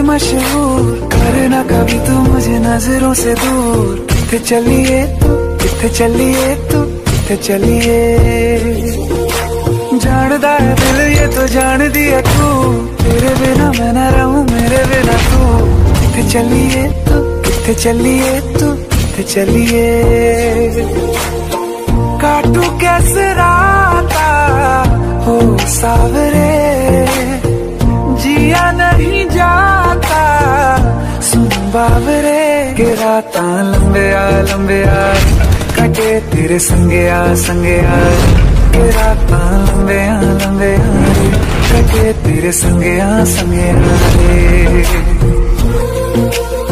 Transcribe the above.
मशहूर, करना कभी तू मुझे नजरों से दूर। किथे चलिए तू, किथे चलिए तू, किथे चलिए। जानदा है दिल ये तो जान दिया तू, तेरे बिना मैं न रहूं मेरे बिना तू। किथे चलिए तू, किथे चलिए तू, किथे चलिए। काटू कैसे राता हो सावरे, जिया नहीं जाता सुन बावरे। के राता लंबे आ कटे तेरे संगे आ। के राता लंबे आ कटे तेरे संगे आ रे।